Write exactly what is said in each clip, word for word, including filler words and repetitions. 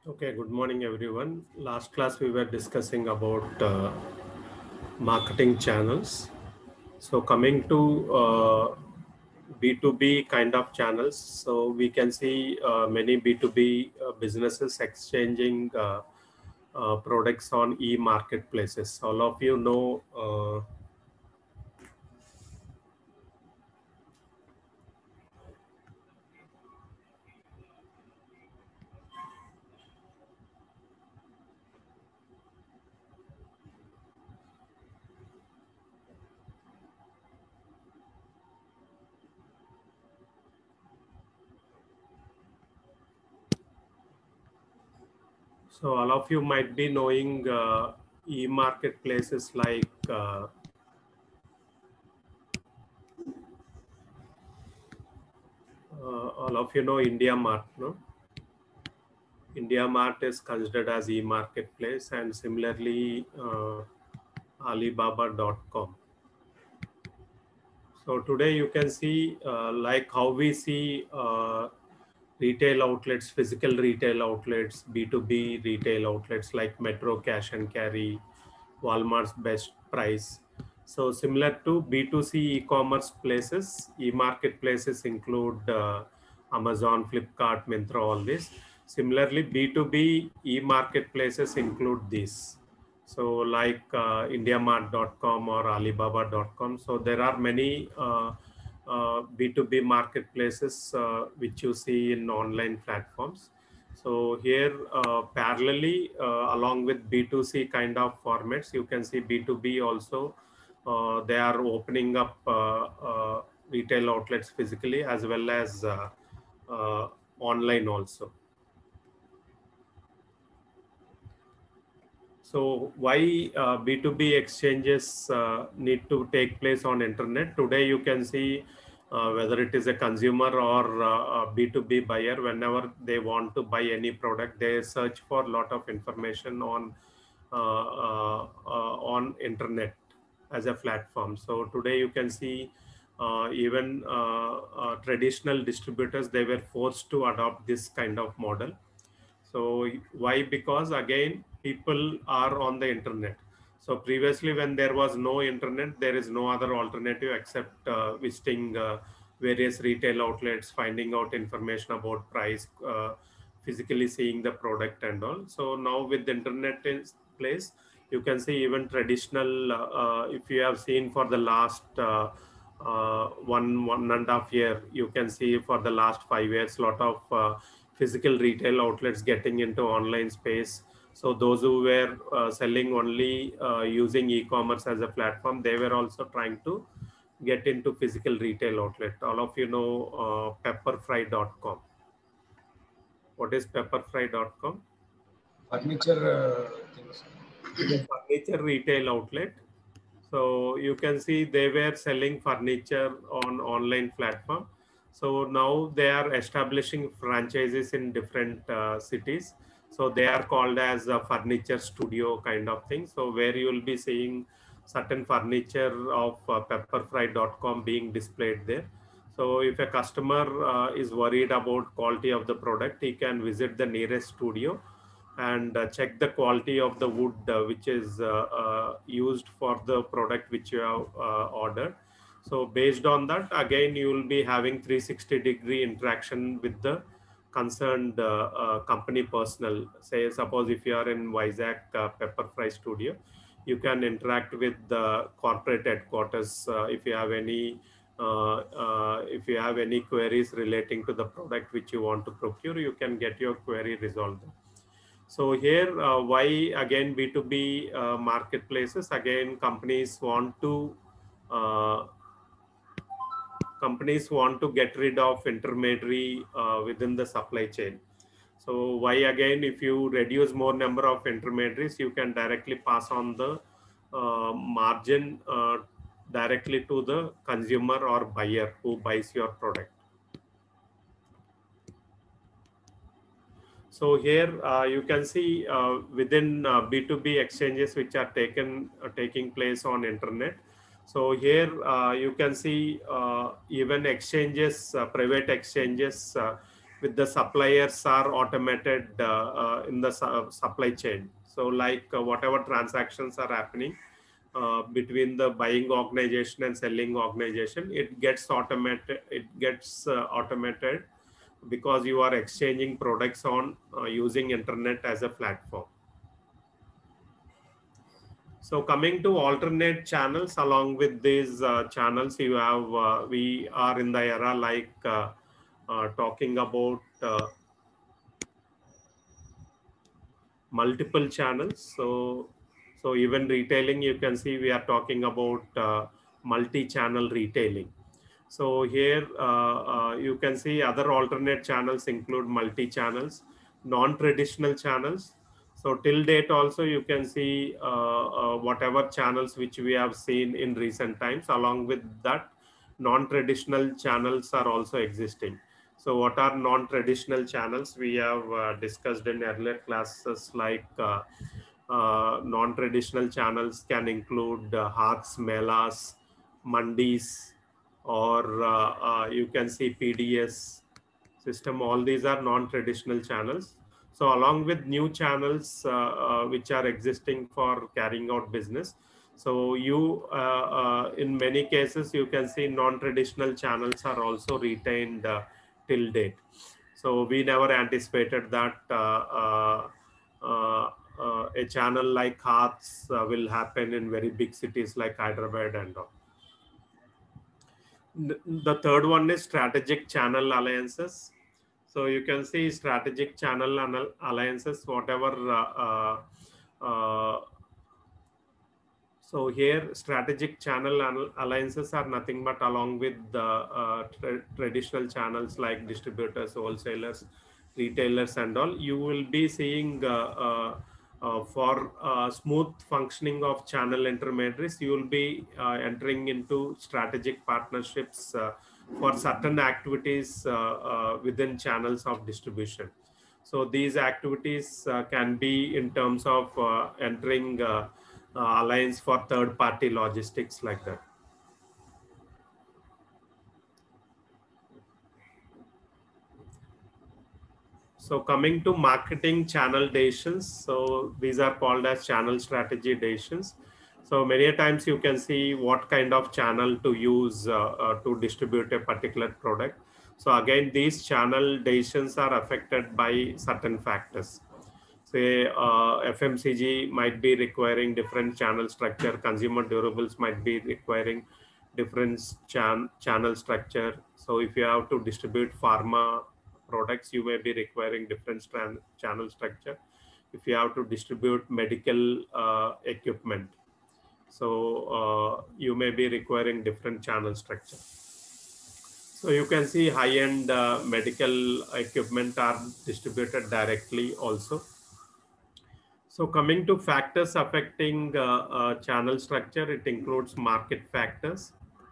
Okay, good morning everyone. Last class we were discussing about uh, marketing channels. So coming to uh, B two B kind of channels, so we can see uh, many B two B uh, businesses exchanging uh, uh, products on e-marketplaces. All of you know uh, so all of you might be knowing uh, e-marketplaces like uh, uh, all of you know India Mart, no? India Mart is considered as e-marketplace, and similarly uh, Alibaba dot com. So today you can see uh, like how we see uh, retail outlets, physical retail outlets, B two B retail outlets like Metro Cash and Carry, Walmart's Best Price. So similar to B two C e-commerce places, e-marketplaces include uh, Amazon, Flipkart, Myntra, all this. Similarly, B two B e-marketplaces include these. So like uh, IndiaMart dot com or Alibaba dot com. So there are many uh, uh, B two B marketplaces uh, which you see in online platforms. So here, uh, parallelly, uh, along with B two C kind of formats, you can see B two B also. Uh, they are opening up uh, uh, retail outlets physically as well as uh, uh, online also. So why uh, B two B exchanges uh, need to take place on internet? Today you can see uh, whether it is a consumer or uh, a B two B buyer, whenever they want to buy any product, they search for a lot of information on uh, uh, uh, on internet as a platform. So today you can see uh, even uh, uh, traditional distributors, they were forced to adopt this kind of model. So why? Because again, people are on the internet. So previously, when there was no internet, there is no other alternative except uh, visiting uh, various retail outlets, finding out information about price, uh, physically seeing the product and all. So now with the internet in place, you can see even traditional. Uh, uh, if you have seen for the last uh, uh, one one and a half year, you can see for the last five years, lot of uh, physical retail outlets getting into online space. So those who were uh, selling only uh, using e-commerce as a platform, they were also trying to get into physical retail outlet. All of you know uh, pepperfry dot com. What is pepperfry dot com? furniture uh, things. It is a furniture retail outlet. So you can see they were selling furniture on online platform. So now they are establishing franchises in different uh, cities. So they are called as a furniture studio kind of thing. So where you will be seeing certain furniture of uh, pepperfry dot com being displayed there. So if a customer uh, is worried about quality of the product, he can visit the nearest studio and uh, check the quality of the wood uh, which is uh, uh, used for the product which you have uh, ordered. So based on that, again you will be having three hundred sixty degree interaction with the concerned uh, uh, company personnel. Say suppose if you are in Vizag uh, Pepper Fry studio, you can interact with the corporate headquarters uh, if you have any uh, uh, if you have any queries relating to the product which you want to procure, you can get your query resolved. So here, uh, why again B two B uh, marketplaces? Again, companies want to uh, companies want to get rid of intermediary uh, within the supply chain. So why again? If you reduce more number of intermediaries, you can directly pass on the uh, margin uh, directly to the consumer or buyer who buys your product. So here uh, you can see uh, within uh, B two B exchanges which are taken uh, taking place on internet. So here uh, you can see uh, even exchanges, uh, private exchanges uh, with the suppliers are automated uh, uh, in the su- supply chain. So like uh, whatever transactions are happening uh, between the buying organization and selling organization, it gets automated, it gets uh, automated because you are exchanging products on uh, using internet as a platform. So coming to alternate channels, along with these uh, channels, you have, uh, we are in the era like uh, uh, talking about uh, multiple channels. So, so even retailing, you can see we are talking about uh, multi-channel retailing. So here uh, uh, you can see other alternate channels include multi-channels, non-traditional channels. So till date also you can see uh, uh, whatever channels which we have seen in recent times. Along with that, non-traditional channels are also existing. So what are non-traditional channels? We have uh, discussed in earlier classes, like uh, uh, non-traditional channels can include uh, Haaths, Melas, Mandis, or uh, uh, you can see P D S system. All these are non-traditional channels. So along with new channels uh, uh, which are existing for carrying out business. So you, uh, uh, in many cases, you can see non-traditional channels are also retained uh, till date. So we never anticipated that uh, uh, uh, uh, a channel like Haaths uh, will happen in very big cities like Hyderabad and all. The third one is strategic channel alliances. So you can see strategic channel alliances, whatever. Uh, uh, uh, so here, strategic channel alliances are nothing but along with the uh, tra traditional channels like distributors, wholesalers, retailers, and all. You will be seeing uh, uh, uh, for uh, smooth functioning of channel intermediaries, you will be uh, entering into strategic partnerships uh, for certain activities uh, uh, within channels of distribution. So these activities uh, can be in terms of uh, entering uh, uh, alliance for third party logistics, like that. So coming to marketing channel decisions, so these are called as channel strategy decisions. So many times you can see what kind of channel to use uh, uh, to distribute a particular product. So again, these channel decisions are affected by certain factors. Say uh, F M C G might be requiring different channel structure, consumer durables might be requiring different chan channel structure. So if you have to distribute pharma products, you may be requiring different channel structure. If you have to distribute medical uh, equipment, so uh, you may be requiring different channel structure. So you can see high-end uh, medical equipment are distributed directly also. So coming to factors affecting uh, uh, channel structure, it includes market factors.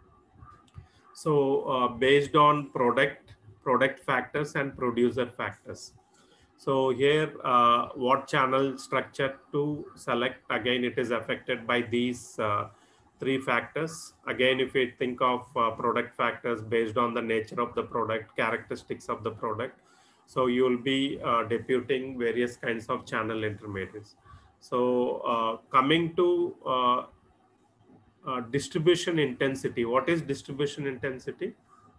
So uh, based on product, product factors and producer factors. So here, uh, what channel structure to select? Again, it is affected by these uh, three factors. Again, if we think of uh, product factors based on the nature of the product, characteristics of the product, so you will be uh, deputing various kinds of channel intermediaries. So uh, coming to uh, uh, distribution intensity, what is distribution intensity?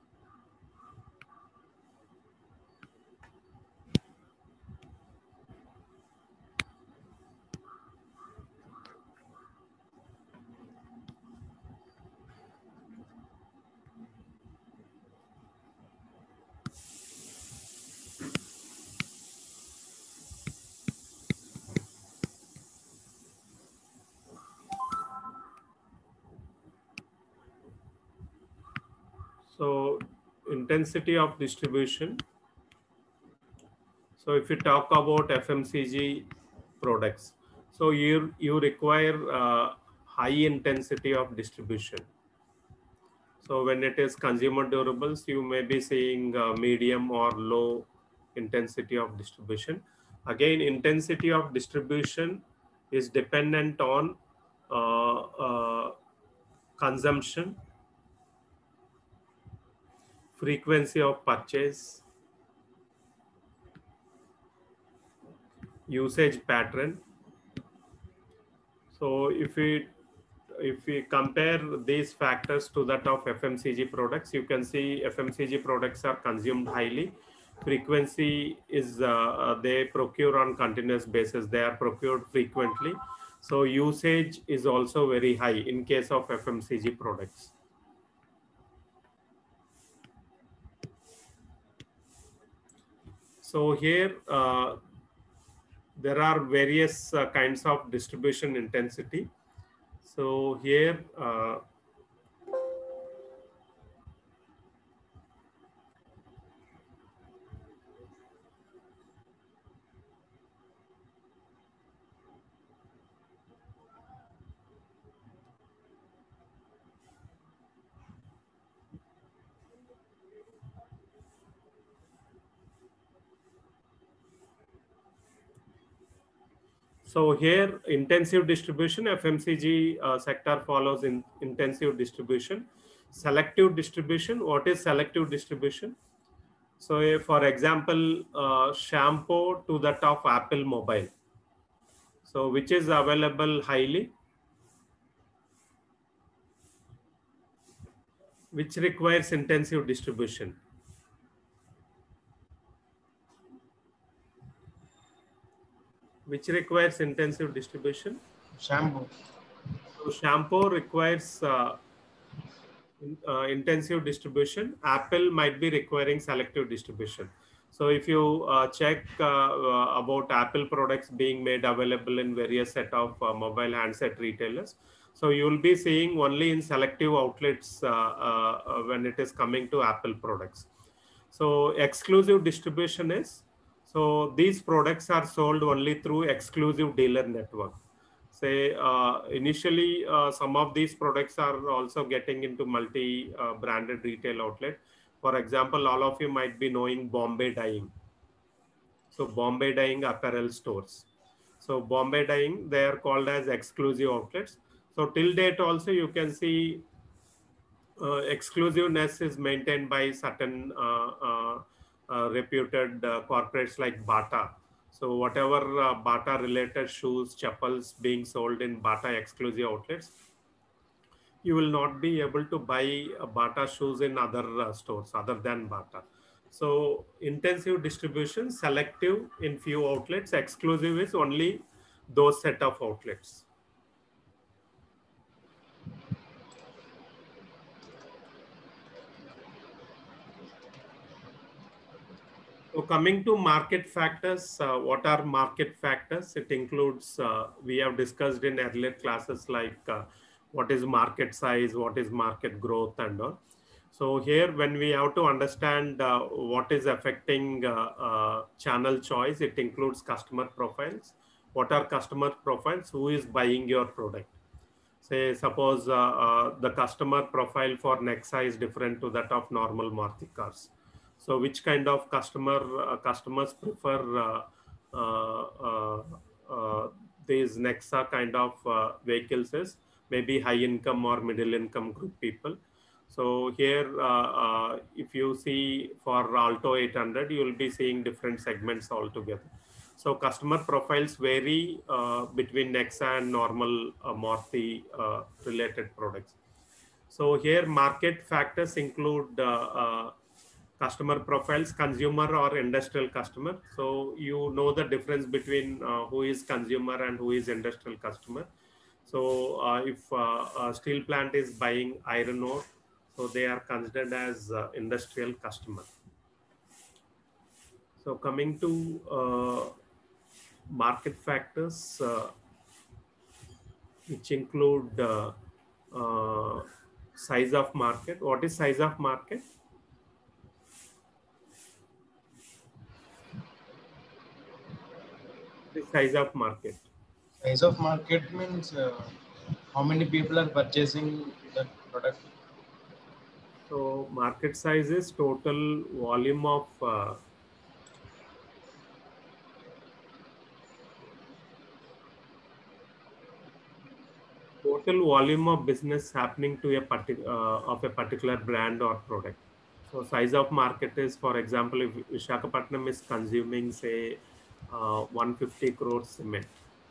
So intensity of distribution. So if you talk about F M C G products, so you, you require uh, high intensity of distribution. So when it is consumer durables, you may be seeing uh, medium or low intensity of distribution. Again, intensity of distribution is dependent on uh, uh, consumption, frequency of purchase, usage pattern. So if we if we compare these factors to that of F M C G products, you can see F M C G products are consumed highly. Frequency is uh, uh, they procure on continuous basis. They are procured frequently. So usage is also very high in case of F M C G products. So here uh, there are various uh, kinds of distribution intensity. So here uh, So here intensive distribution, F M C G uh, sector follows in intensive distribution. Selective distribution, what is selective distribution? So uh, for example, uh, shampoo to that of Apple mobile. So which is available highly, which requires intensive distribution. Which requires intensive distribution? Shampoo. So shampoo requires uh, uh, intensive distribution. Apple might be requiring selective distribution. So if you uh, check uh, uh, about Apple products being made available in various set of uh, mobile handset retailers, so you will be seeing only in selective outlets uh, uh, uh, when it is coming to Apple products. So exclusive distribution is, so these products are sold only through exclusive dealer network. Say uh, initially uh, some of these products are also getting into multi uh, branded retail outlet. For example, all of you might be knowing Bombay Dyeing. So Bombay Dyeing apparel stores. So Bombay Dyeing, they are called as exclusive outlets. So till date also you can see uh, exclusiveness is maintained by certain uh, uh, uh, reputed uh, corporates like Bata. So whatever uh, Bata related shoes, chappals being sold in Bata exclusive outlets, you will not be able to buy uh, Bata shoes in other uh, stores other than Bata. So intensive distribution, selective in few outlets, exclusive is only those set of outlets. So coming to market factors, uh, what are market factors? It includes, uh, we have discussed in earlier classes like uh, what is market size, what is market growth and all. So here when we have to understand uh, what is affecting uh, uh, channel choice, it includes customer profiles. What are customer profiles? Who is buying your product? Say suppose uh, uh, the customer profile for Nexa is different to that of normal Maruti cars. So which kind of customer uh, customers prefer uh, uh, uh, uh, these Nexa kind of uh, vehicles is maybe high income or middle income group people. So here, uh, uh, if you see for Alto eight hundred, you will be seeing different segments altogether. So customer profiles vary uh, between Nexa and normal uh, Maruti uh, related products. So here market factors include uh, uh, customer profiles, consumer or industrial customer. So you know the difference between uh, who is consumer and who is industrial customer. So uh, if uh, a steel plant is buying iron ore, so they are considered as uh, industrial customer. So coming to uh, market factors, uh, which include uh, uh, size of market. What is size of market? The size of market. Size of market means uh, how many people are purchasing that product. So market size is total volume of uh, total volume of business happening to a particular uh, of a particular brand or product. So size of market is, for example, if Visakhapatnam is consuming say uh, one hundred fifty crores cement.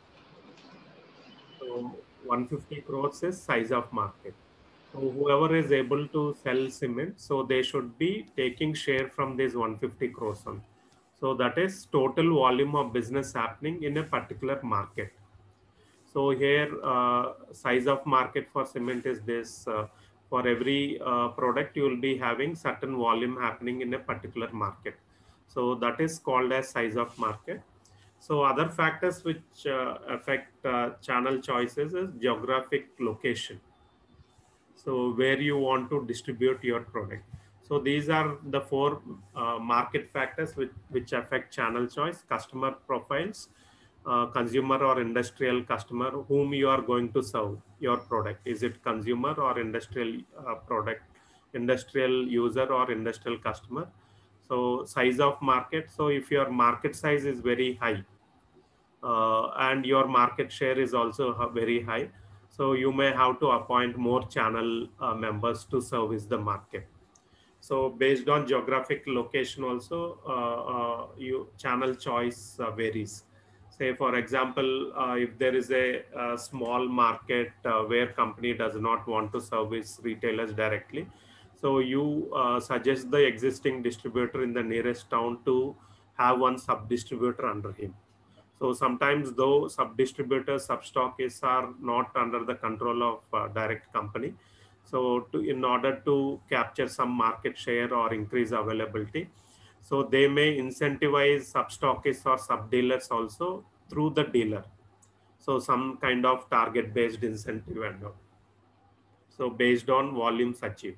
So one hundred fifty crores is size of market. So whoever is able to sell cement, so they should be taking share from this one hundred fifty crores on. So that is total volume of business happening in a particular market. So here, uh, size of market for cement is this. Uh, for every uh, product, you will be having certain volume happening in a particular market. So that is called as size of market. So other factors which uh, affect uh, channel choices is geographic location. So where you want to distribute your product. So these are the four uh, market factors which, which affect channel choice: customer profiles, uh, consumer or industrial customer whom you are going to serve your product. Is it consumer or industrial uh, product, industrial user or industrial customer? So size of market. So if your market size is very high, uh, and your market share is also h- very high, so you may have to appoint more channel uh, members to service the market. So based on geographic location also, uh, uh, you channel choice uh, varies. Say for example, uh, if there is a, a small market uh, where company does not want to service retailers directly, so you uh, suggest the existing distributor in the nearest town to have one sub distributor under him. So sometimes though sub distributors, sub stockists are not under the control of uh, direct company. So to, in order to capture some market share or increase availability, so they may incentivize sub stockists or sub dealers also through the dealer. So some kind of target based incentive and all. So based on volumes achieved.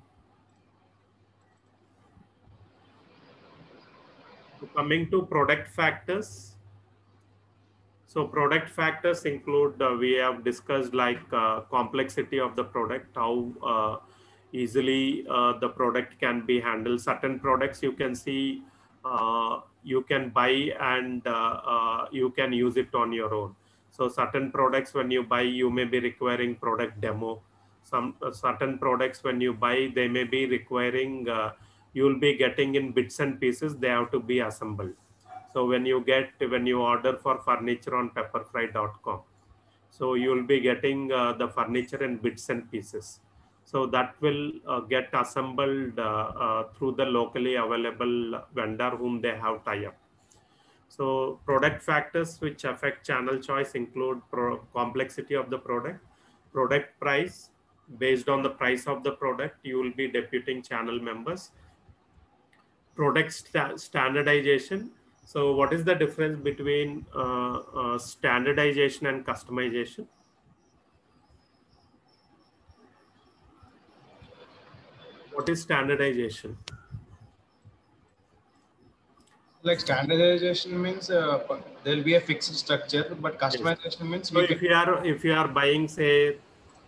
So coming to product factors. So product factors include, uh, we have discussed like uh, complexity of the product, how uh, easily uh, the product can be handled. Certain products you can see, uh, you can buy and uh, uh, you can use it on your own. So certain products when you buy, you may be requiring product demo. Some uh, certain products when you buy, they may be requiring, uh, you'll be getting in bits and pieces, they have to be assembled. So when you get, when you order for furniture on pepperfry dot com, so you will be getting uh, the furniture in bits and pieces. So that will uh, get assembled uh, uh, through the locally available vendor whom they have tie up. So product factors which affect channel choice include pro complexity of the product, product price. Based on the price of the product, you will be deputing channel members. Product sta standardization. So what is the difference between uh, uh, standardization and customization? What is standardization? Like standardization means uh, there will be a fixed structure, but Yes. customization means So we can. if you are if you are buying say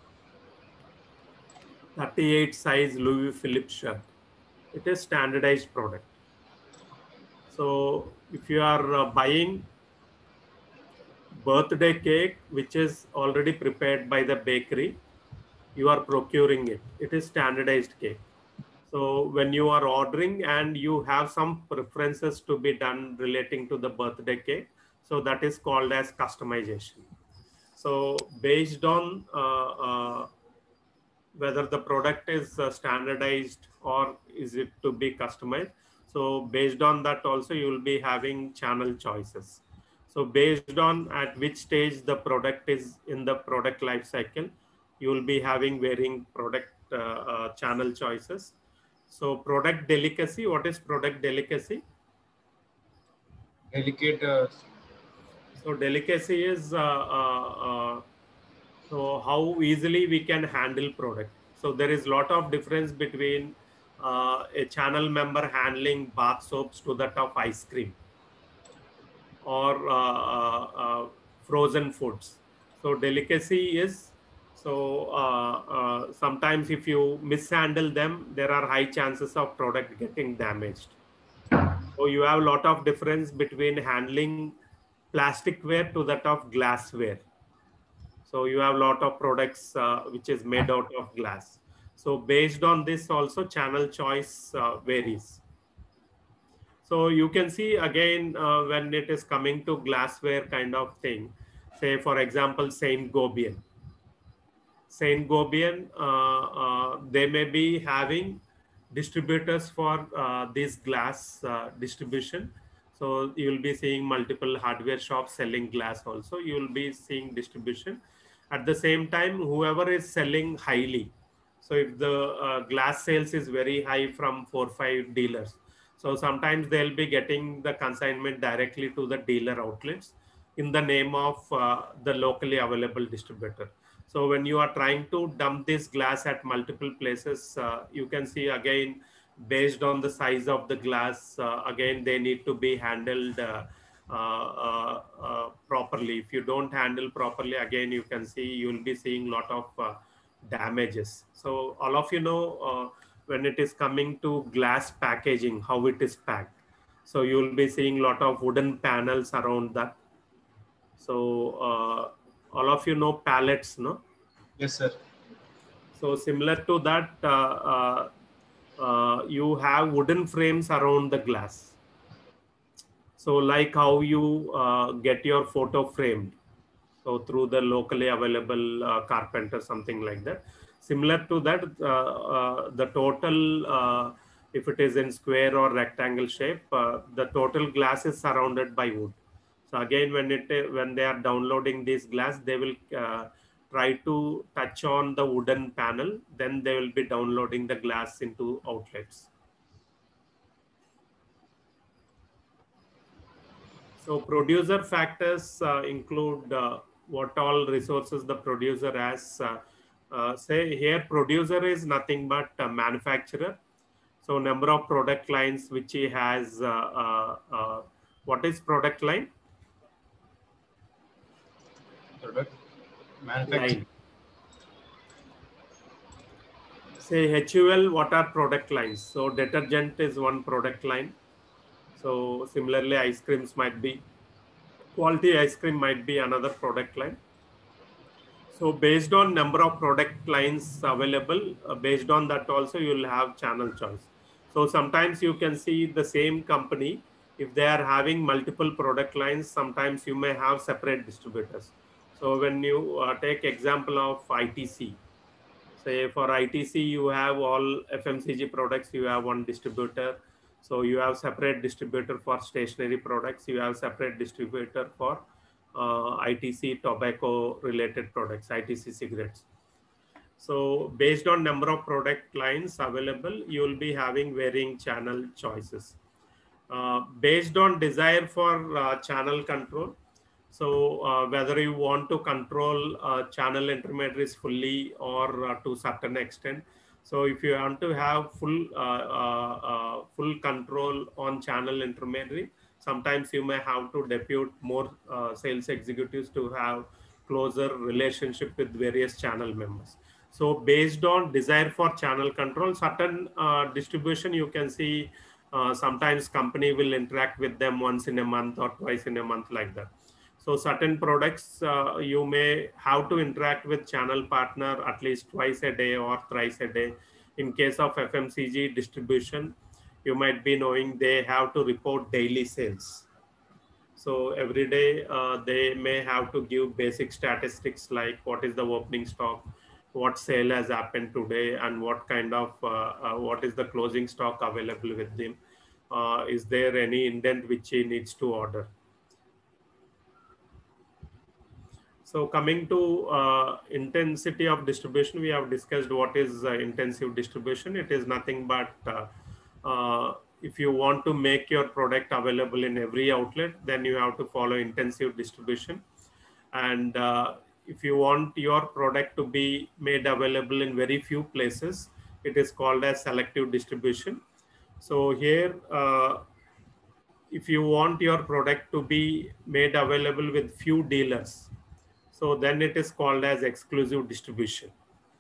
thirty-eight size Louis Philippe shirt, it is standardized product. So if you are uh, buying birthday cake which is already prepared by the bakery, you are procuring it. It is standardized cake. So when you are ordering and you have some preferences to be done relating to the birthday cake, so that is called as customization. So based on uh, uh, whether the product is uh, standardized or is it to be customized. So based on that also you will be having channel choices. So based on at which stage the product is in the product life cycle, you will be having varying product uh, uh, channel choices. So product delicacy, what is product delicacy? Delicate. Uh, So delicacy is uh, uh, uh, so how easily we can handle product. So there is lot of difference between uh, a channel member handling bath soaps to that of ice cream or uh, uh, uh, frozen foods. So delicacy is, so uh, uh, sometimes if you mishandle them, there are high chances of product getting damaged. So you have a lot of difference between handling plasticware to that of glassware. So you have a lot of products uh, which is made out of glass. So based on this also channel choice uh, varies. So you can see again uh, when it is coming to glassware kind of thing, say for example, Saint Gobain. Saint Gobain, uh, uh, they may be having distributors for uh, this glass uh, distribution. So you will be seeing multiple hardware shops selling glass also. You will be seeing distribution. At the same time, whoever is selling highly. So if the uh, glass sales is very high from four, five dealers. So sometimes they'll be getting the consignment directly to the dealer outlets in the name of uh, the locally available distributor. So when you are trying to dump this glass at multiple places, uh, you can see again, based on the size of the glass, uh, again, they need to be handled uh, uh, uh, uh, properly. If you don't handle properly, again, you can see, you'll be seeing a lot of uh, damages. So all of you know, uh, when it is coming to glass packaging, how it is packed. So you'll be seeing a lot of wooden panels around that. So uh, all of you know pallets, no? Yes, sir. So similar to that, uh, uh, uh, you have wooden frames around the glass. So like how you uh, get your photo framed. So through the locally available uh, carpenter, something like that. Similar to that, uh, uh, the total, uh, if it is in square or rectangle shape, uh, the total glass is surrounded by wood. So again, when it when they are downloading this glass, they will uh, try to touch on the wooden panel. Then they will be downloading the glass into outlets. So producer factors uh, include uh, what all resources the producer has. Uh, uh, say here, producer is nothing but a manufacturer. So number of product lines which he has. Uh, uh, uh, what is product line? Product manufacturing. Line. Say H U L, what are product lines? So detergent is one product line. So similarly, ice creams might be, quality ice cream might be another product line. So based on number of product lines available, uh, based on that also you will have channel choice. So sometimes you can see the same company, if they are having multiple product lines, sometimes you may have separate distributors. So when you uh, take example of I T C, say for I T C, you have all F M C G products, you have one distributor. So you have separate distributor for stationery products, you have separate distributor for uh, I T C tobacco related products, I T C cigarettes. So based on number of product lines available, you will be having varying channel choices. Uh, based on desire for uh, channel control. So uh, whether you want to control uh, channel intermediaries fully or uh, to certain extent. So if you want to have full uh, uh, uh, full control on channel intermediary, sometimes you may have to depute more uh, sales executives to have closer relationship with various channel members. So based on desire for channel control, certain uh, distribution you can see uh, sometimes company will interact with them once in a month or twice in a month, like that. So certain products uh, you may have to interact with channel partner at least twice a day or thrice a day. In case of F M C G distribution, you might be knowing they have to report daily sales. So every day uh, they may have to give basic statistics like what is the opening stock, what sale has happened today, and what kind of uh, uh, what is the closing stock available with them. Uh, is there any indent which he needs to order? So coming to uh, intensity of distribution, we have discussed what is uh, intensive distribution. It is nothing but uh, uh, if you want to make your product available in every outlet, then you have to follow intensive distribution. And uh, if you want your product to be made available in very few places, it is called as selective distribution. So here, uh, if you want your product to be made available with few dealers, so then it is called as exclusive distribution.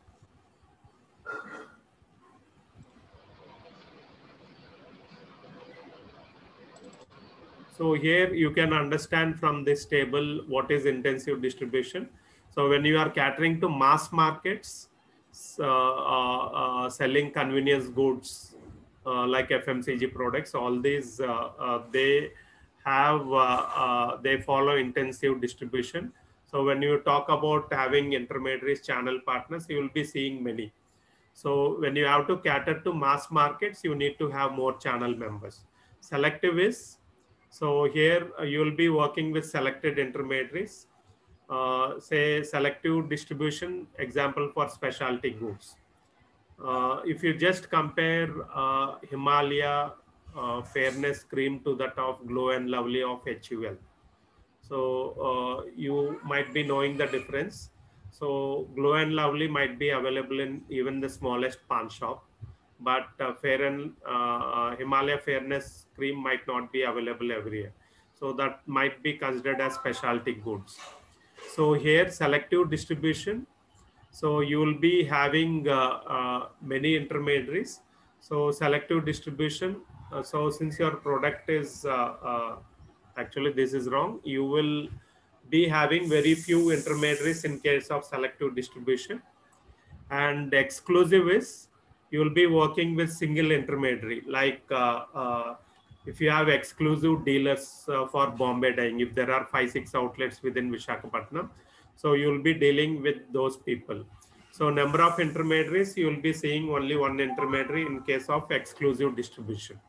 So here you can understand from this table what is intensive distribution. So when you are catering to mass markets, uh, uh, uh, selling convenience goods, uh, like F M C G products, all these, uh, uh, they have, uh, uh, they follow intensive distribution. So when you talk about having intermediaries, channel partners, you will be seeing many. So when you have to cater to mass markets, you need to have more channel members. Selective is, so here uh, you will be working with selected intermediaries, uh, say selective distribution, example for specialty goods. Uh, if you just compare uh, Himalaya uh, Fairness Cream to that of Glow and Lovely of H U L, so uh, you might be knowing the difference. So Glow and Lovely might be available in even the smallest pawn shop, but uh, Fair and uh, uh, Himalaya Fairness Cream might not be available everywhere. So that might be considered as specialty goods. So here selective distribution. So you will be having uh, uh, many intermediaries. So selective distribution. Uh, so since your product is uh, uh, actually this is wrong, you will be having very few intermediaries in case of selective distribution. And exclusive is you will be working with single intermediary, like uh, uh, if you have exclusive dealers uh, for Bombay dyeing, if there are five six outlets within Visakhapatnam, so you will be dealing with those people. So number of intermediaries, you will be seeing only one intermediary in case of exclusive distribution.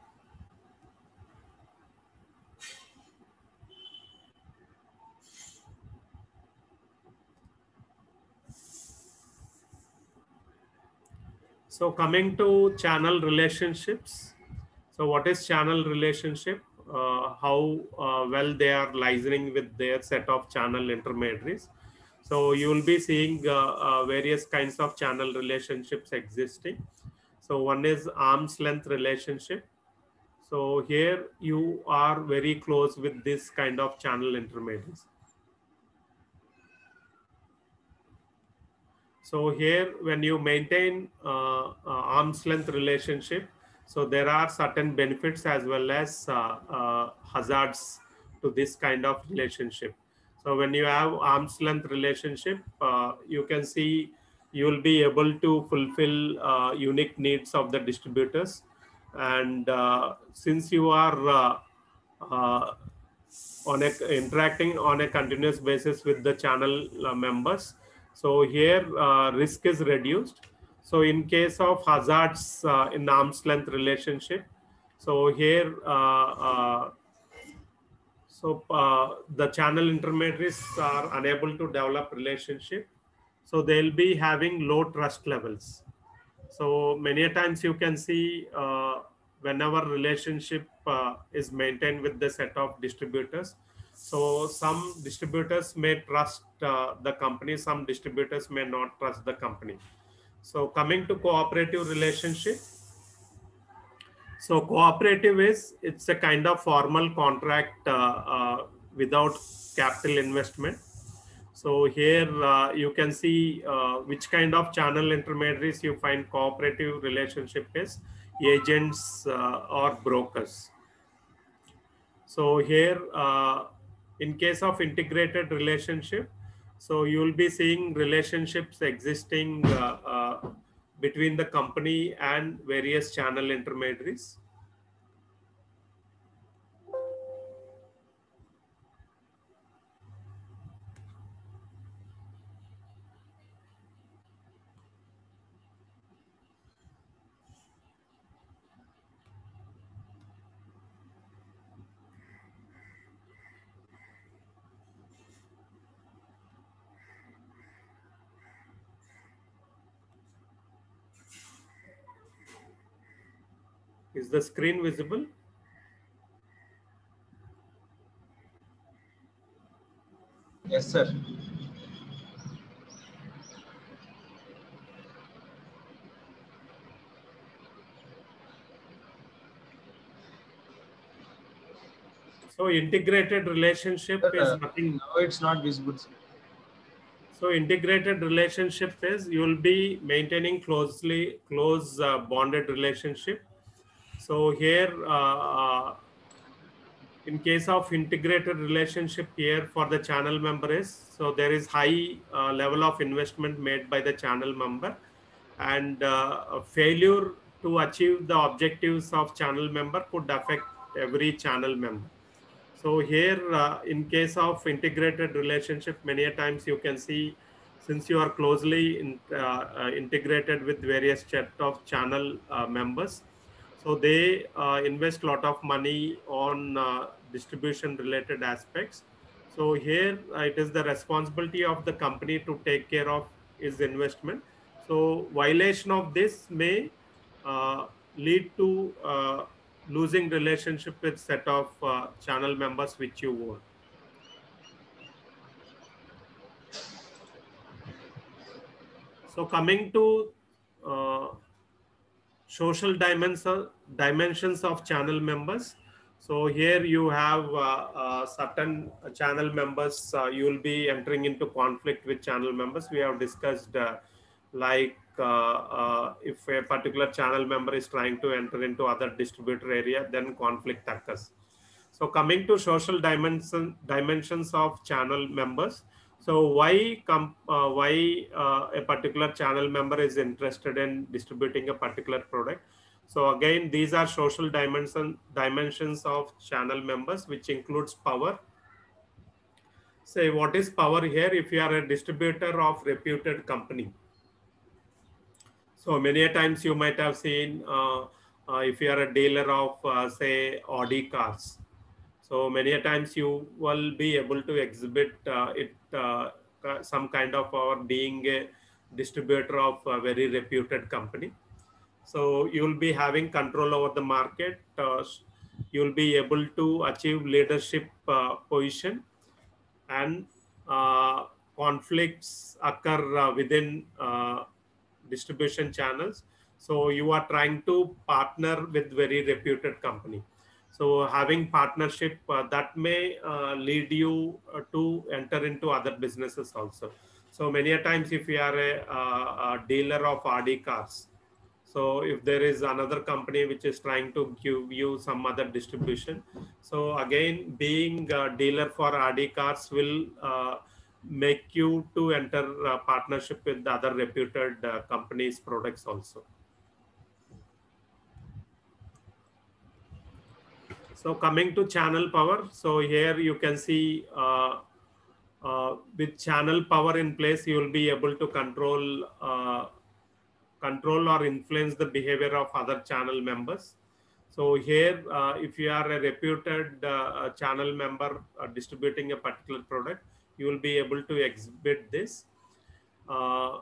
So coming to channel relationships. So what is channel relationship? Uh, how uh, well they are licensing with their set of channel intermediaries. So you will be seeing uh, uh, various kinds of channel relationships existing. So one is arm's length relationship. So here you are very close with this kind of channel intermediaries. So here, when you maintain uh, uh, arm's length relationship, so there are certain benefits as well as uh, uh, hazards to this kind of relationship. So when you have arm's length relationship, uh, you can see you will be able to fulfill uh, unique needs of the distributors. And uh, since you are uh, uh, on a interacting on a continuous basis with the channel uh, members, so here uh, risk is reduced. So in case of hazards uh, in arm's length relationship, so here uh, uh, so uh, the channel intermediaries are unable to develop relationship, so they'll be having low trust levels. So many a times you can see uh, whenever relationship uh, is maintained with the set of distributors, so some distributors may trust uh, the company, some distributors may not trust the company. So coming to cooperative relationship. So cooperative is, it's a kind of formal contract uh, uh, without capital investment. So here uh, you can see uh, which kind of channel intermediaries you find cooperative relationship is, agents uh, or brokers. So here uh, in case of integrated relationship, so you will be seeing relationships existing uh, uh, between the company and various channel intermediaries. Is the screen visible? Yes, sir. So integrated relationship Sir, is uh, nothing. now it's not visible, sir. So integrated relationship is you will be maintaining closely close uh, bonded relationship. So here uh, uh, in case of integrated relationship here for the channel member is, so there is high uh, level of investment made by the channel member, and uh, a failure to achieve the objectives of channel member could affect every channel member. So here, uh, in case of integrated relationship, many a times you can see, since you are closely in, uh, uh, integrated with various set of channel uh, members, so they uh, invest a lot of money on uh, distribution related aspects. So here uh, it is the responsibility of the company to take care of his investment. So violation of this may uh, lead to uh, losing relationship with set of uh, channel members which you own. So coming to uh, social dimension, dimensions of channel members. So here you have uh, uh, certain channel members, uh, you will be entering into conflict with channel members. We have discussed uh, like uh, uh, if a particular channel member is trying to enter into other distributor area, then conflict occurs. So coming to social dimension, dimensions of channel members. So why com, uh, why uh, a particular channel member is interested in distributing a particular product? So again, these are social dimension dimensions of channel members, which includes power. Say what is power here? If you are a distributor of reputed company, so many a times you might have seen uh, uh, if you are a dealer of uh, say Audi cars. So many a times you will be able to exhibit uh, it uh, some kind of our being a distributor of a very reputed company. So you will be having control over the market. Uh, you will be able to achieve leadership uh, position, and uh, conflicts occur uh, within uh, distribution channels. So you are trying to partner with very reputed company. So having partnership uh, that may uh, lead you uh, to enter into other businesses also. So many a times if you are a, uh, a dealer of R D cars, so if there is another company which is trying to give you some other distribution, so again, being a dealer for R D cars will uh, make you to enter a partnership with the other reputed uh, companies' products also. So coming to channel power, so here you can see uh, uh, with channel power in place, you will be able to control uh, control or influence the behavior of other channel members. So here, uh, if you are a reputed uh, channel member uh, distributing a particular product, you will be able to exhibit this. Uh,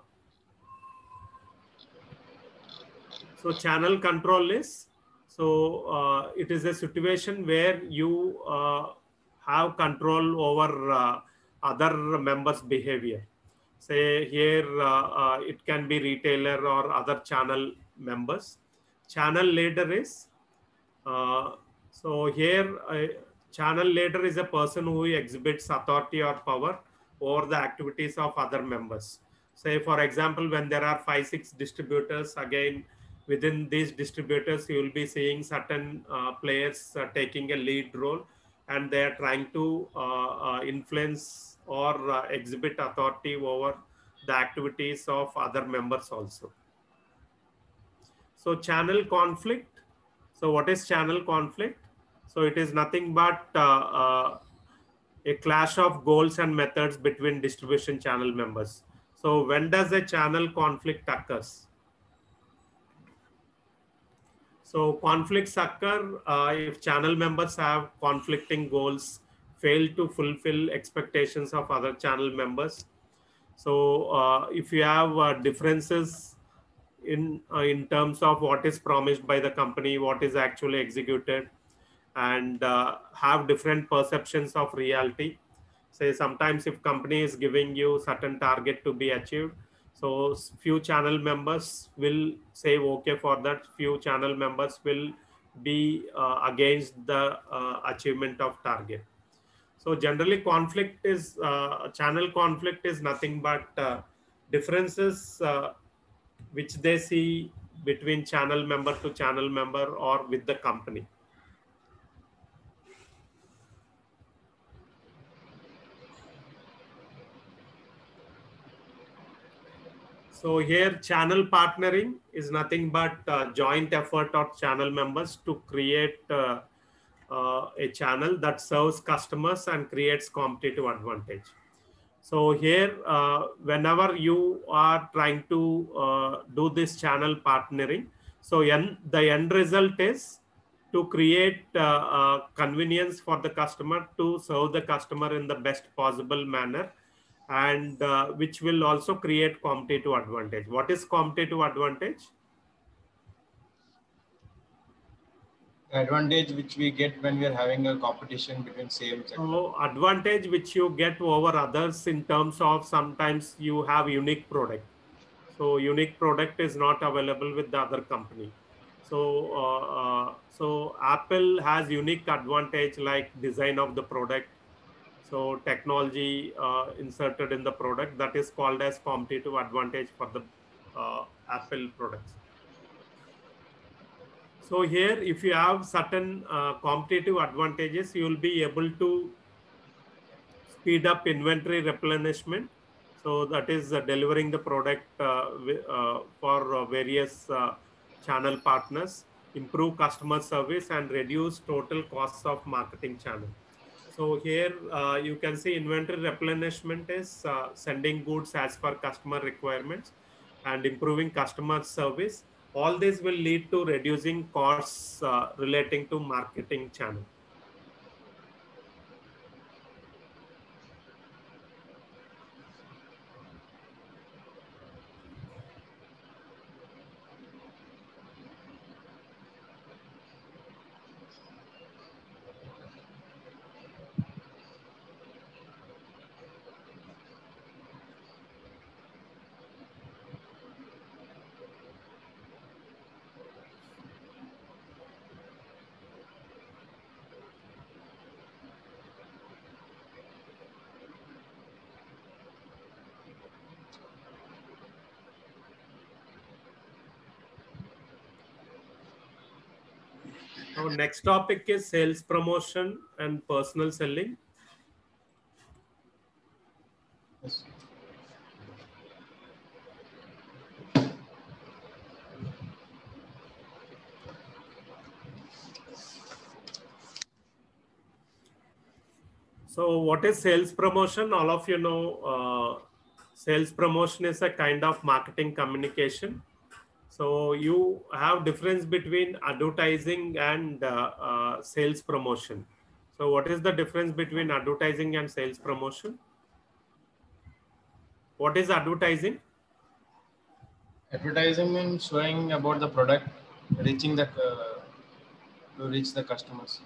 so channel control is, so uh, it is a situation where you uh, have control over uh, other members' behavior. Say here, uh, uh, it can be retailer or other channel members. Channel leader is, uh, so here, a channel leader is a person who exhibits authority or power over the activities of other members. Say, for example, when there are five, six distributors, again, within these distributors, you will be seeing certain uh, players uh, taking a lead role, and they are trying to uh, uh, influence or uh, exhibit authority over the activities of other members also. So channel conflict. So what is channel conflict? So it is nothing but uh, uh, a clash of goals and methods between distribution channel members. So when does a channel conflict occurs? So conflicts occur uh, if channel members have conflicting goals, fail to fulfill expectations of other channel members. So uh, if you have uh, differences in uh, in terms of what is promised by the company, what is actually executed, and uh, have different perceptions of reality. Say sometimes if company is giving you certain target to be achieved, so few channel members will say okay for that, few channel members will be uh, against the uh, achievement of target. So generally conflict is uh, channel conflict is nothing but uh, differences uh, which they see between channel member to channel member or with the company. So here channel partnering is nothing but uh, joint effort of channel members to create uh, uh, a channel that serves customers and creates competitive advantage. So here, uh, whenever you are trying to uh, do this channel partnering, so en the end result is to create uh, uh, convenience for the customer to serve the customer in the best possible manner, and uh, which will also create competitive advantage. What is competitive advantage? The advantage which we get when we are having a competition between same sector. So advantage which you get over others in terms of sometimes you have unique product. So unique product is not available with the other company. So uh, uh, so Apple has unique advantage like design of the product. So technology uh, inserted in the product, that is called as competitive advantage for the uh, Apple products. So here, if you have certain uh, competitive advantages, you will be able to speed up inventory replenishment. So that is uh, delivering the product uh, uh, for uh, various uh, channel partners, improve customer service, and reduce total costs of marketing channel. So here uh, you can see inventory replenishment is uh, sending goods as per customer requirements and improving customer service. All this will lead to reducing costs uh, relating to marketing channel. Now, next topic is sales promotion and personal selling. Yes. So what is sales promotion? All of you know, uh, sales promotion is a kind of marketing communication. So you have difference between advertising and uh, uh, sales promotion. So what is the difference between advertising and sales promotion? What is advertising? Advertising means showing about the product, reaching the uh, to reach the customers.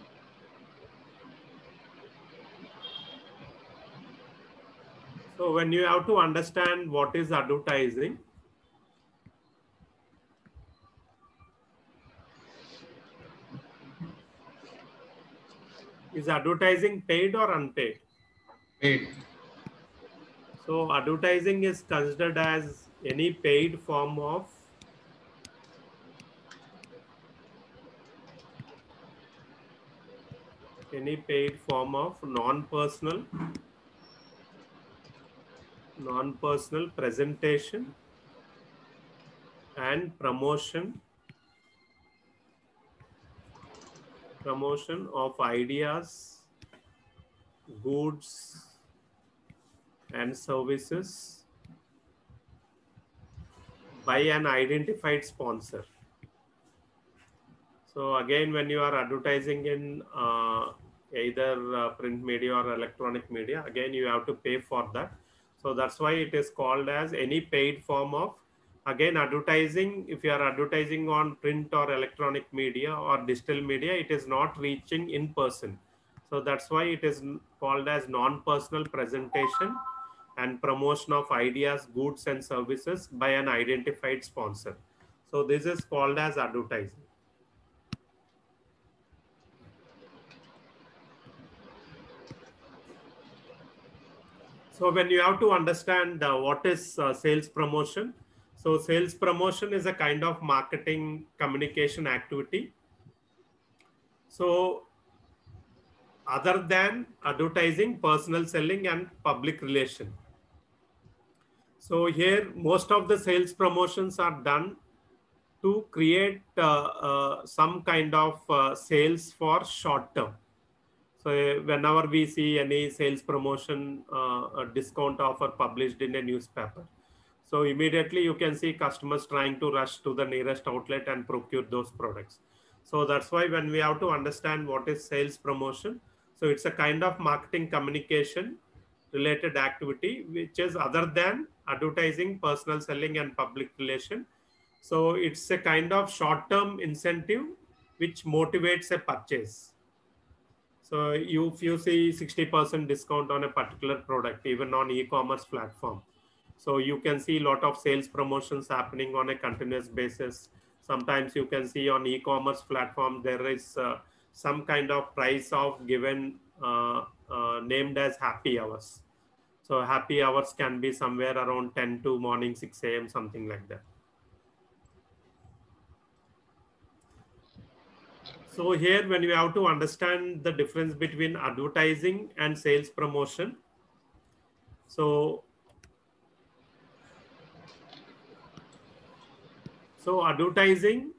So when you have to understand what is advertising, is advertising paid or unpaid? Paid. So advertising is considered as any paid form of any paid form of non-personal non-personal presentation and promotion promotion of ideas, goods and services by an identified sponsor. So again, when you are advertising in uh, either uh, print media or electronic media, again you have to pay for that. So that's why it is called as any paid form of, again, advertising. If you are advertising on print or electronic media or digital media, it is not reaching in person. So that's why it is called as non-personal presentation and promotion of ideas, goods and services by an identified sponsor. So this is called as advertising. So when you have to understand uh, what is uh, sales promotion. So sales promotion is a kind of marketing communication activity. So other than advertising, personal selling and public relation. So here, most of the sales promotions are done to create uh, uh, some kind of uh, sales for short term. So uh, whenever we see any sales promotion, uh, a discount offer published in a newspaper, so immediately you can see customers trying to rush to the nearest outlet and procure those products. So that's why when we have to understand what is sales promotion, so it's a kind of marketing communication related activity which is other than advertising, personal selling, and public relation. So it's a kind of short-term incentive which motivates a purchase. So you, if you see sixty percent discount on a particular product, even on e-commerce platform, so you can see a lot of sales promotions happening on a continuous basis. Sometimes you can see on e-commerce platform, there is uh, some kind of price of given uh, uh, named as happy hours. So happy hours can be somewhere around ten to morning six A M, something like that. So here, when you have to understand the difference between advertising and sales promotion, so so advertising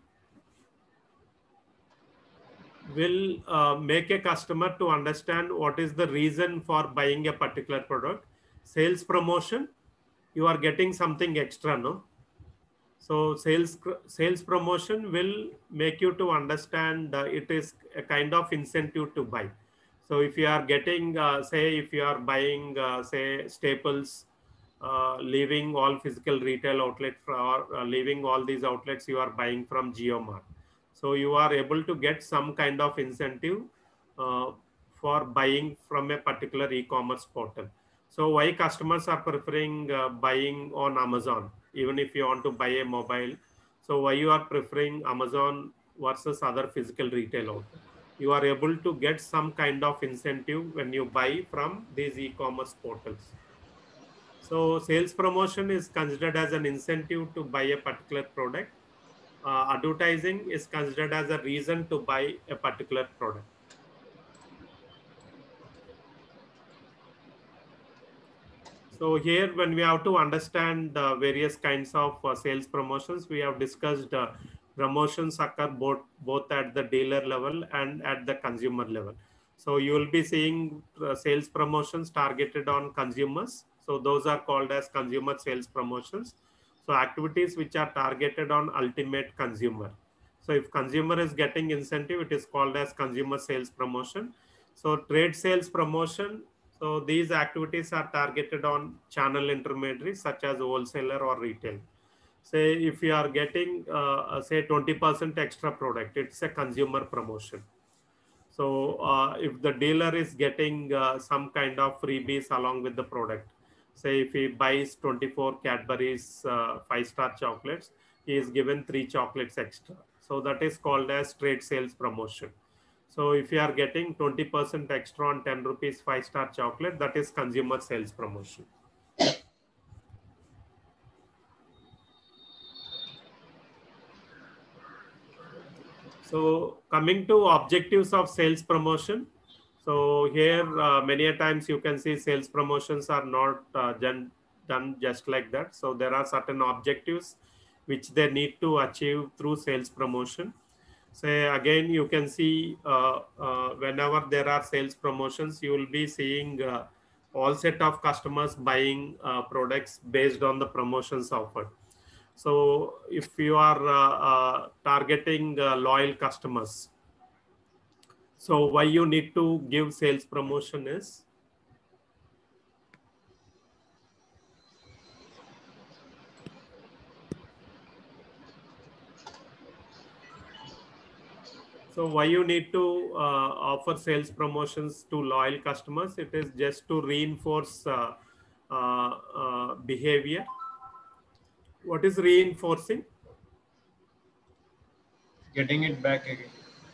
will uh, make a customer to understand what is the reason for buying a particular product. Sales promotion, you are getting something extra, no? So sales sales promotion will make you to understand uh, it is a kind of incentive to buy. So if you are getting, uh, say, if you are buying, uh, say, staples, uh, leaving all physical retail outlet for, or uh, leaving all these outlets, you are buying from JioMart. So you are able to get some kind of incentive uh, for buying from a particular e-commerce portal. So why customers are preferring uh, buying on Amazon, even if you want to buy a mobile? So why you are preferring Amazon versus other physical retail outlet? You are able to get some kind of incentive when you buy from these e-commerce portals. So sales promotion is considered as an incentive to buy a particular product. Uh, advertising is considered as a reason to buy a particular product. So here, when we have to understand uh, various kinds of uh, sales promotions, we have discussed uh, promotions occur both, both at the dealer level and at the consumer level. So you will be seeing uh, sales promotions targeted on consumers. So those are called as consumer sales promotions. So activities which are targeted on ultimate consumer. So if consumer is getting incentive, it is called as consumer sales promotion. So trade sales promotion, so these activities are targeted on channel intermediaries such as wholesaler or retail. Say if you are getting uh, say twenty percent extra product, it's a consumer promotion. So uh, if the dealer is getting uh, some kind of freebies along with the product, say if he buys twenty-four Cadbury's uh, five-star chocolates, he is given three chocolates extra. So that is called as trade sales promotion. So if you are getting twenty percent extra on ten rupees five-star chocolate, that is consumer sales promotion. So coming to objectives of sales promotion. So here uh, many a times you can see sales promotions are not uh, done, done just like that. So there are certain objectives which they need to achieve through sales promotion. Say again, you can see uh, uh, whenever there are sales promotions, you will be seeing uh, all set of customers buying uh, products based on the promotions offered. So if you are uh, uh, targeting uh, loyal customers, so why you need to give sales promotion is, so why you need to uh, offer sales promotions to loyal customers? It is just to reinforce uh, uh, uh, behavior. What is reinforcing? Getting it back again.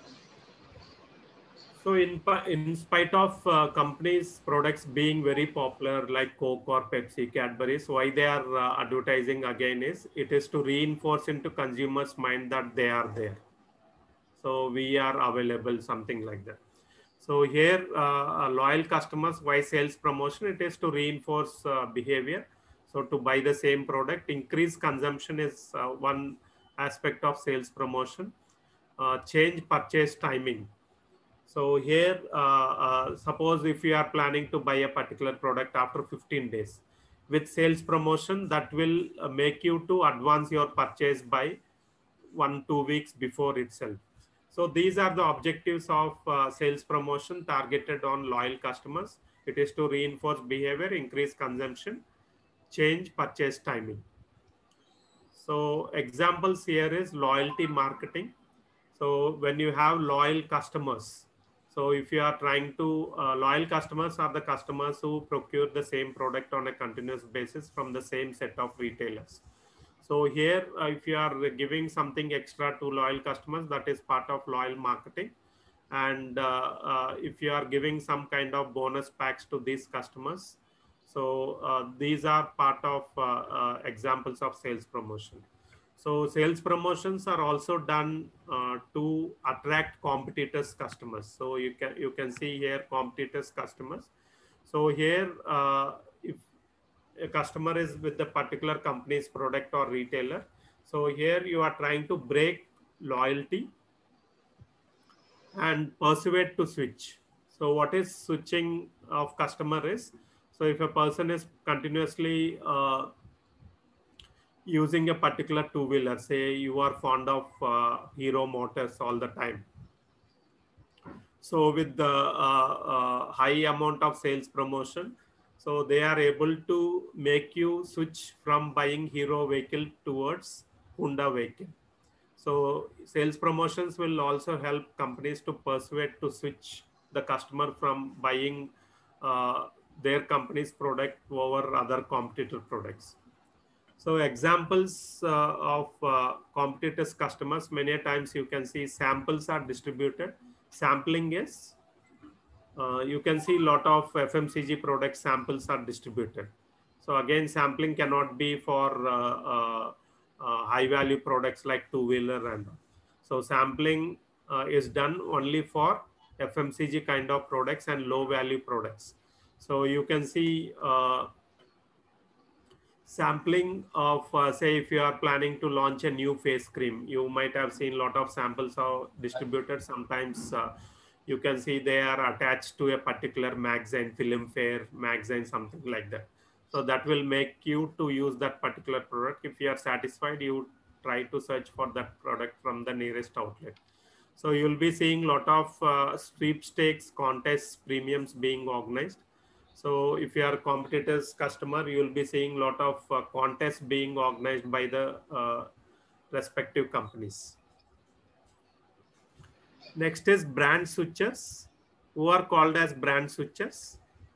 So in, in spite of uh, companies' products being very popular like Coke or Pepsi, Cadbury's, why they are uh, advertising again is it is to reinforce into consumers' mind that they are there. So we are available, something like that. So here, uh, loyal customers, why sales promotion? It is to reinforce uh, behavior. So to buy the same product, increased consumption is uh, one aspect of sales promotion. Uh, change purchase timing. So here, uh, uh, suppose if you are planning to buy a particular product after fifteen days, with sales promotion, that will uh, make you to advance your purchase by one, two weeks before itself. So these are the objectives of uh, sales promotion targeted on loyal customers. It is to reinforce behavior, increase consumption, change purchase timing. So examples here is loyalty marketing. So when you have loyal customers, so if you are trying to, uh, loyal customers are the customers who procure the same product on a continuous basis from the same set of retailers. So here, uh, if you are giving something extra to loyal customers, that is part of loyal marketing. And uh, uh, if you are giving some kind of bonus packs to these customers, so uh, these are part of uh, uh, examples of sales promotion. So sales promotions are also done uh, to attract competitors customers. So you can you can see here competitors customers. So here, uh, if a customer is with the particular company's product or retailer, so here you are trying to break loyalty and persuade to switch. So what is switching of customer is, so if a person is continuously uh, using a particular two wheeler, say you are fond of uh, Hero Motors all the time. So with the uh, uh, high amount of sales promotion, so they are able to make you switch from buying Hero vehicle towards Honda vehicle. So sales promotions will also help companies to persuade to switch the customer from buying uh, their company's product over other competitor products. So examples uh, of uh, competitors customers, many times you can see samples are distributed. Sampling is, uh, you can see a lot of F M C G product samples are distributed. So again, sampling cannot be for uh, uh, uh, high value products like two wheeler and all. So sampling uh, is done only for F M C G kind of products and low value products. So you can see uh, sampling of uh, say if you are planning to launch a new face cream, you might have seen a lot of samples are distributed. Sometimes uh, you can see they are attached to a particular magazine, film fair magazine, something like that. So that will make you to use that particular product. If you are satisfied, you try to search for that product from the nearest outlet. So you'll be seeing a lot of uh, sweepstakes, contests, premiums being organized. So if you are a competitor's customer, you will be seeing a lot of uh, contests being organized by the uh, respective companies. Next is brand switchers, who are called as brand switchers.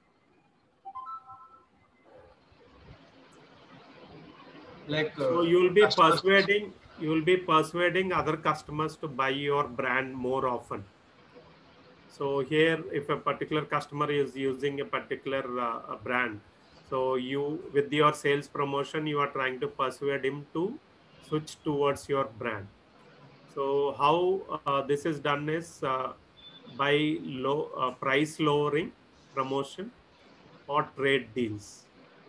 Like So uh, you will be customers. persuading, you will be persuading other customers to buy your brand more often. So here, if a particular customer is using a particular uh, brand, so you, with your sales promotion, you are trying to persuade him to switch towards your brand. So how uh, this is done is uh, by low uh, price lowering, promotion, or trade deals.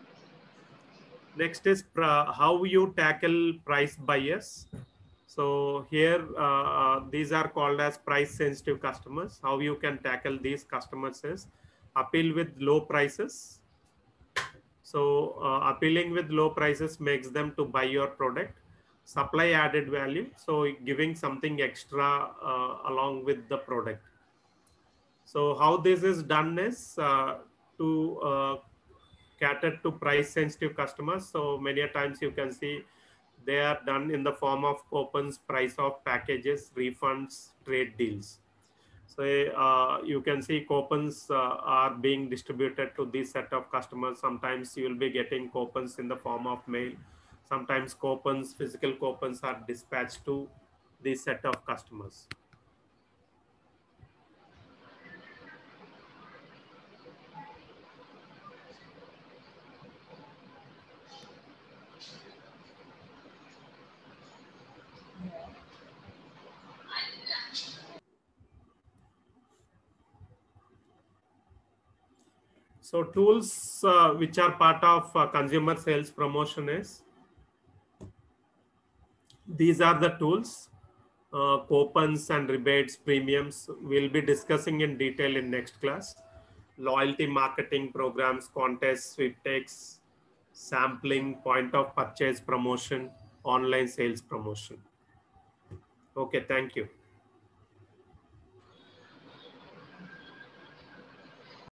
Next is how you tackle price bias. So here, uh, uh, these are called as price sensitive customers. How you can tackle these customers is appeal with low prices. So uh, appealing with low prices makes them to buy your product. Supply added value. So giving something extra uh, along with the product. So how this is done is uh, to uh, cater to price sensitive customers. So many a times you can see they are done in the form of coupons, price of packages, refunds, trade deals. So uh, you can see coupons uh, are being distributed to this set of customers. Sometimes you will be getting coupons in the form of mail. Sometimes coupons, physical coupons are dispatched to this set of customers. So tools uh, which are part of uh, consumer sales promotion is, these are the tools, uh, coupons and rebates, premiums. We'll be discussing in detail in next class. Loyalty marketing programs, contests, sweepstakes, sampling, point of purchase promotion, online sales promotion. Okay, thank you.